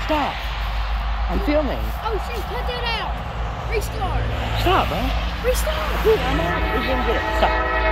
Stop. I'm filming. Oh shit, cut that out. Restart. Stop, bro. Restart. Dude, I'm out. We're gonna get it. Stop.